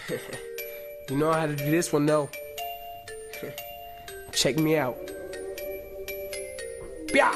You know how to do this one though. Check me out. Yeah.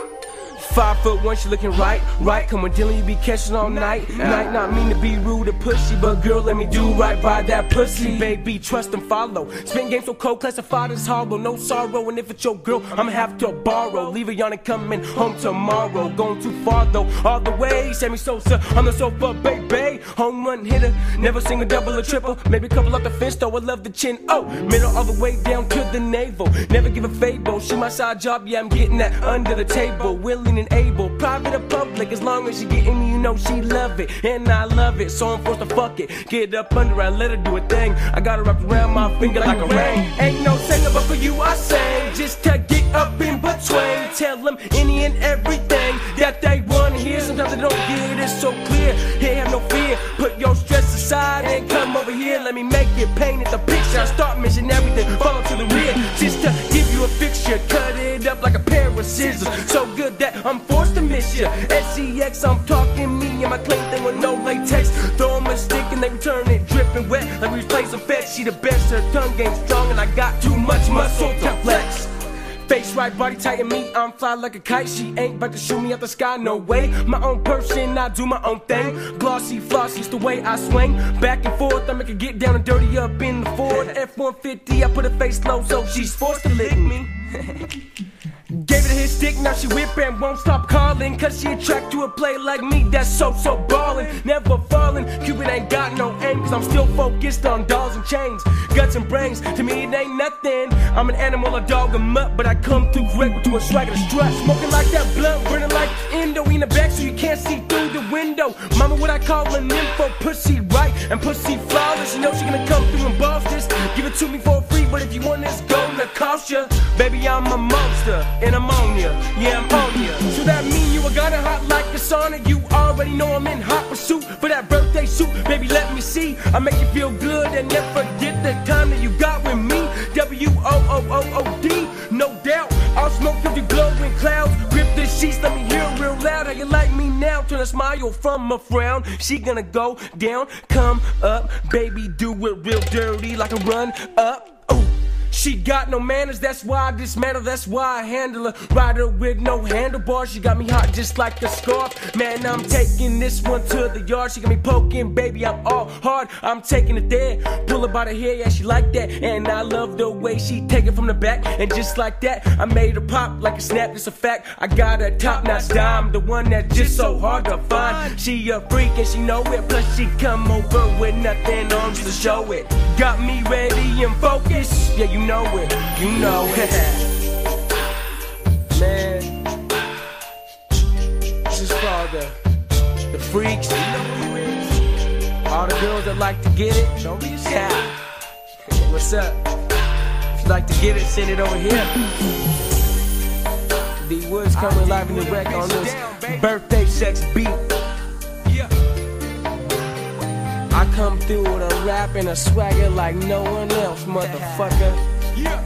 5'1", she looking right. Come on, Dylan, you be catching all night. Might not mean to be rude or pushy, but girl, let me do right by that pussy. Baby, trust and follow. Spin game so cold, classified as hollow. No sorrow, and if it's your girl, I'ma have to borrow. Leave her on and coming home tomorrow. Going too far though, all the way. Sammy Sosa on the sofa, baby. Home run hitter, never sing a double or triple. Maybe a couple off the fence though, I love the chin. Oh, middle all the way down to the navel. Never give a fable. She my side job, yeah, I'm getting that under the table. Willing and able, private or public, as long as she getting me, you know she love it, and I love it, so I'm forced to fuck it. Get up under her, let her do a thing. I got her wrapped around my finger like a ring. Ain't no singer, but for you I sing, just to get up in between. Tell them any and everything that they wanna hear. Sometimes they don't get it so clear. Hey, have no fear, put your stress aside and come over here. Let me make it, paint the picture. I start mentioning everything, follow to the rear, just to give you a picture. Cut it up like a pair of scissors, so good that I'm forced to miss ya. SCX, I'm talking me and my clean thing with no latex. Throw 'em a stick and they return it dripping wet. Like we play some fetch, she the best. Her tongue game strong and I got too much muscle to flex. Face right, body tight and me, I'm fly like a kite. She ain't about to shoot me out the sky, no way. My own person, I do my own thing. Glossy, flossy's the way I swing. Back and forth, I make her get down and dirty up in the Ford F-150, I put her face low so she's forced to lick me. Gave it a hit stick, now she whip and won't stop calling. Cause she attract to a play like me that's so ballin'. Never falling, Cupid ain't got no aim. Cause I'm still focused on dolls and chains, guts and brains. To me it ain't nothing, I'm an animal, a dog, a mutt. But I come through quick to a swagger to strut. Smoking like that blunt, burning like endo in the back so you can't see through the window. Mama, what I call an info, pussy right and pussy flawless. You know she gonna come through and boss this. Give it to me for free, but if you want this, gonna cost ya. Baby, I'm a monster and ammonia, yeah, I'm on ya. So that mean you got it hot like a sauna. You already know I'm in hot pursuit for that birthday suit. Baby, let me see, I make you feel good and never forget the time that you got with me. W-O-O-O-O-D, no doubt. I'll smoke through the glowing clouds. Grip the sheets, let me hear real loud. How you like me now? Turn a smile from a frown. She gonna go down, come up. Baby, do it real dirty like a run up. Ooh. She got no manners, that's why I dismantle, that's why I handle her. Ride her with no handlebars, she got me hot just like a scarf. Man, I'm taking this one to the yard. She got me poking, baby, I'm all hard. I'm taking it there, pull her by the hair, yeah, she like that. And I love the way she take it from the back. And just like that, I made her pop like a snap, it's a fact. I got a top-notch dime, the one that's just so hard to find. She a freak and she know it, plus she come over with nothing on just to show it. Got me ready and focused, yeah, you know it, you know it. Man, this is for the freaks, you know who it is. All the girls that like to get it, don't be shy. What's up? If you like to get it, send it over here. D Woods coming live in the wreck on this birthday sex beat. I come through with a rap and a swagger like no one else, motherfucker.